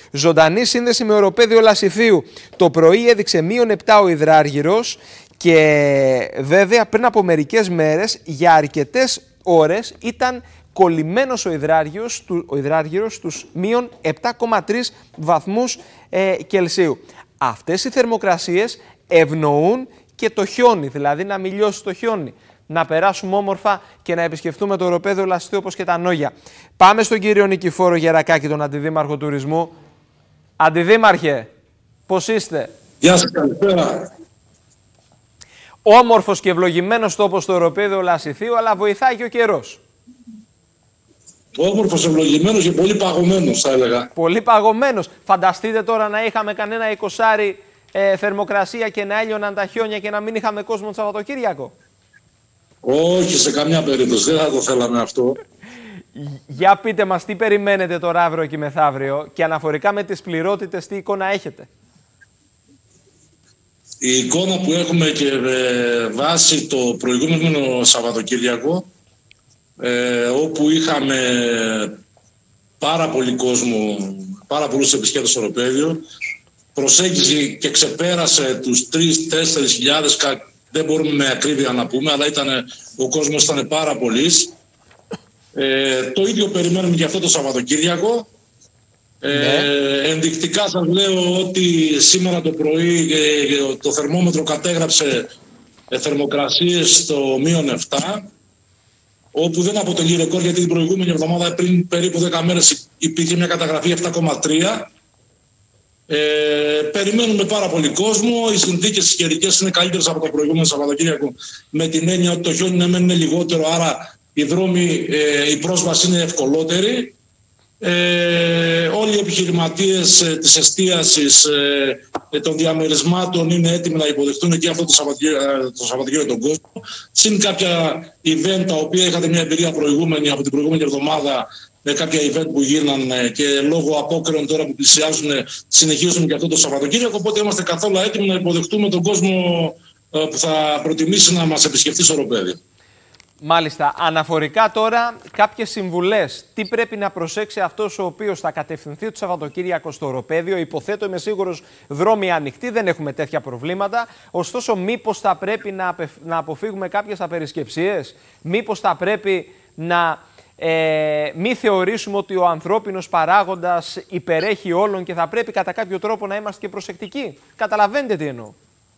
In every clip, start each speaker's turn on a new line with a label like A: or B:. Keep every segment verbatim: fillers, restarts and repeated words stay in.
A: Ζωντανή σύνδεση με οροπέδιο Λασιθίου. Το πρωί έδειξε μείον επτά ο υδράργυρος και βέβαια πριν από μερικές μέρες για αρκετές ώρες ήταν κολλημένος ο υδράργυρος, ο υδράργυρος στους μείον επτά κόμμα τρεις βαθμούς ε, Κελσίου. Αυτές οι θερμοκρασίες ευνοούν και το χιόνι, δηλαδή να μιλιώσει το χιόνι, να περάσουμε όμορφα και να επισκεφτούμε το οροπέδιο Λασιθίου όπως και τα Νόγια. Πάμε στον κύριο Νικηφόρο Γερακάκη, τον Αντιδήμαρχο Τουρισμού. Αντιδήμαρχε, πώς είστε?
B: Γεια σας, καλησπέρα.
A: Όμορφος και ευλογημένος τόπος στο οροπέδιο Λασιθίου, αλλά βοηθάει και ο καιρός.
B: Όμορφος, ευλογημένος και πολύ παγωμένος, θα έλεγα.
A: Πολύ παγωμένος. Φανταστείτε τώρα να είχαμε κανένα εικοσάρι ε, θερμοκρασία και να έλειωναν τα χιόνια και να μην είχαμε κόσμο το Σαββατοκύριακο.
B: Όχι, σε καμιά περίπτωση. Δεν θα το θέλαμε αυτό.
A: Για πείτε μας τι περιμένετε τώρα αύριο και μεθαύριο και αναφορικά με τις πληρότητες τι εικόνα έχετε?
B: Η εικόνα που έχουμε και ε, βάσει το προηγούμενο Σαββατοκύριακο, ε, όπου είχαμε πάρα πολύ κόσμο, πάρα πολλούς επισκέπτες στο οροπέδιο, προσέγγιζε και ξεπέρασε τους τρεις με τέσσερις χιλιάδες, δεν μπορούμε με ακρίβεια να πούμε, αλλά ήταν, ο κόσμος ήταν πάρα πολύς. Ε, το ίδιο περιμένουμε για αυτό το Σαββατοκύριακο. Ε, ναι. Ενδεικτικά σας λέω ότι σήμερα το πρωί ε, το θερμόμετρο κατέγραψε ε, θερμοκρασίες στο μείον επτά, όπου δεν αποτελεί ρεκόρ, γιατί την προηγούμενη εβδομάδα πριν περίπου δέκα μέρες υπήρχε μια καταγραφή επτά κόμμα τρία. Ε, περιμένουμε πάρα πολύ κόσμο. Οι συνθήκες καιρικές είναι καλύτερες από το προηγούμενο Σαββατοκύριακο, με την έννοια ότι το χιόνι ναι, είναι λιγότερο, άρα οι δρόμοι, ε, η πρόσβαση είναι ευκολότερη. Ε, όλοι οι επιχειρηματίες ε, της εστίασης, ε, των διαμερισμάτων είναι έτοιμοι να υποδεχτούν και αυτό το Σαββατοκύριακο, το Σαββατοκύριακο τον κόσμο. Συν κάποια event τα οποία είχατε μια εμπειρία προηγούμενη από την προηγούμενη εβδομάδα, με κάποια event που γίνανε και λόγω απόκαιρων τώρα που πλησιάζουν συνεχίζουν και αυτό το Σαββατοκύριακο. Οπότε είμαστε καθόλου έτοιμοι να υποδεχτούμε τον κόσμο ε, που θα προτιμήσει να μας επισκεφτεί στο οροπέδιο.
A: Μάλιστα. Αναφορικά τώρα κάποιες συμβουλές. Τι πρέπει να προσέξει αυτός ο οποίος θα κατευθυνθεί το Σαββατοκύριακο στο οροπέδιο? Υποθέτω, είμαι σίγουρος, δρόμοι ανοιχτοί, δεν έχουμε τέτοια προβλήματα. Ωστόσο, μήπως θα πρέπει να, να αποφύγουμε κάποιες απερισκεψίες? Μήπως θα πρέπει να ε, μην θεωρήσουμε ότι ο ανθρώπινος παράγοντας υπερέχει όλων και θα πρέπει κατά κάποιο τρόπο να είμαστε και προσεκτικοί? Καταλαβαίνετε τι εννοώ?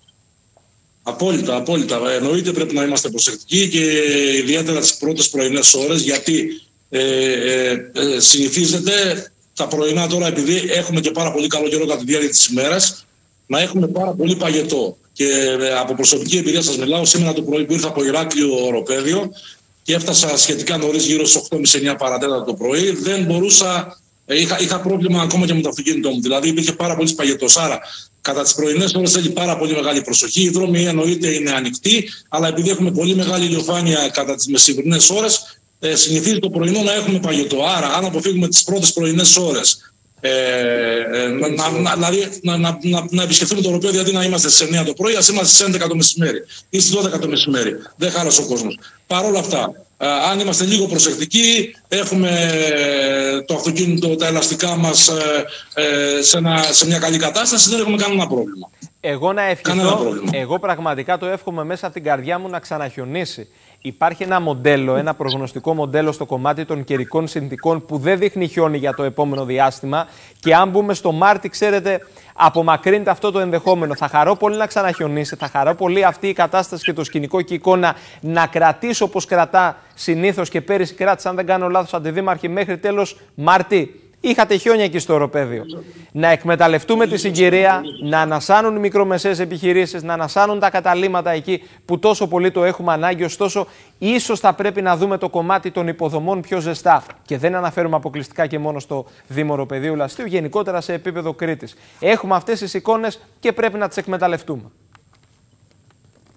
B: Απόλυτα, απόλυτα. Εννοείται πρέπει να είμαστε προσεκτικοί και ιδιαίτερα τις πρώτες πρωινές ώρες, γιατί ε, ε, ε, συνηθίζεται τα πρωινά τώρα, επειδή έχουμε και πάρα πολύ καλό καιρό κατά τη διάρκεια της ημέρας, να έχουμε πάρα πολύ παγετό. Και ε, από προσωπική εμπειρία σας μιλάω, σήμερα το πρωί που ήρθα από Ηράκλειο οροπέδιο και έφτασα σχετικά νωρίς, γύρω στις οκτώ και μισή εννιά παρατέταρτο το πρωί, δεν μπορούσα, ε, είχα, είχα πρόβλημα ακόμα και με το αυτοκίνητό μου. Δηλαδή υπήρχε πάρα πολύ παγετός. Άρα, κατά τις πρωινές ώρες θέλει πάρα πολύ μεγάλη προσοχή. Οι δρόμοι εννοείται είναι ανοιχτοί, αλλά επειδή έχουμε πολύ μεγάλη ηλιοφάνεια κατά τις μεσημβρινές ώρες, ε, συνηθίζει το πρωινό να έχουμε παγετό. Άρα, αν αποφύγουμε τις πρώτες πρωινές ώρες, ε, ε, να, να, δηλαδή να, να, να, να επισκεφτούμε το οροπέδιο, γιατί να είμαστε στις εννιά το πρωί, ας είμαστε στις έντεκα το μεσημέρι ή στις δώδεκα το μεσημέρι. Δεν χάλασε ο κόσμος. Παρ' όλα αυτά, ε, αν είμαστε λίγο προσεκτικοί, έχουμε το αυτοκίνητο, τα ελαστικά μας ε, ε, σε, ένα, σε μια καλή κατάσταση, δεν έχουμε κανένα πρόβλημα.
A: Εγώ να ευχηθώ, εγώ πραγματικά το εύχομαι μέσα από την καρδιά μου να ξαναχιονίσει. Υπάρχει ένα μοντέλο, ένα προγνωστικό μοντέλο στο κομμάτι των καιρικών συνθηκών που δεν δείχνει χιόνι για το επόμενο διάστημα και αν μπούμε στο Μάρτι, ξέρετε, απομακρύνεται αυτό το ενδεχόμενο. Θα χαρώ πολύ να ξαναχιονίσει, θα χαρώ πολύ αυτή η κατάσταση και το σκηνικό και η εικόνα να κρατήσει όπως κρατά συνήθως και πέρυσι κράτησε, αν δεν κάνω λάθος, Αντιδήμαρχε, μέχρι τέλος Μάρτι. Είχατε χιόνια εκεί στο οροπέδιο. Να εκμεταλλευτούμε τη συγκυρία, να ανασάνουν οι μικρομεσαίες επιχειρήσεις, να ανασάνουν τα καταλύματα εκεί που τόσο πολύ το έχουμε ανάγκη. Ωστόσο, ίσως θα πρέπει να δούμε το κομμάτι των υποδομών πιο ζεστά. Και δεν αναφέρουμε αποκλειστικά και μόνο στο Δήμο Οροπεδίου Λασιθίου, γενικότερα σε επίπεδο Κρήτης. Έχουμε αυτές τις εικόνες και πρέπει να τις εκμεταλλευτούμε.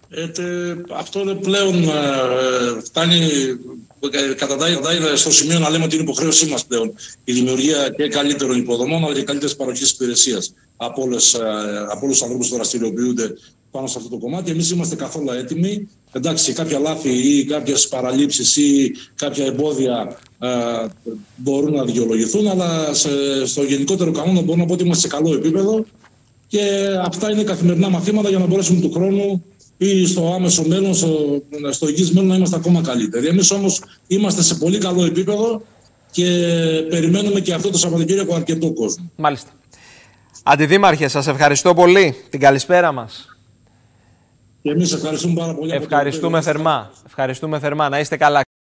B: Ε, τε, αυτό είναι πλέον ε, φτάνει ε, καταντάει στο σημείο να λέμε ότι είναι υποχρέωσή μας πλέον η δημιουργία και καλύτερων υποδομών αλλά και καλύτερης παροχής υπηρεσίας από, όλες, ε, από όλους τους ανθρώπους που δραστηριοποιούνται πάνω σε αυτό το κομμάτι. Εμείς είμαστε καθόλου έτοιμοι. Εντάξει, κάποια λάθη ή κάποιες παραλήψεις ή κάποια εμπόδια ε, μπορούν να δικαιολογηθούν, αλλά σε, στο γενικότερο κανόνα μπορώ να πω ότι είμαστε σε καλό επίπεδο και αυτά είναι καθημερινά μαθήματα για να μπορέσουμε του χρόνου ή στο άμεσο μέλλον, στο, στο εγγύς μέλλον να είμαστε ακόμα καλύτεροι. Εμείς όμως είμαστε σε πολύ καλό επίπεδο και περιμένουμε και αυτό το Σαββατοκύριακο αρκετό κόσμο.
A: Μάλιστα. Αντιδήμαρχε, σας ευχαριστώ πολύ. Την καλησπέρα μας.
B: Και εμείς ευχαριστούμε πάρα πολύ.
A: Ευχαριστούμε θερμά. Ευχαριστούμε θερμά. Να είστε καλά.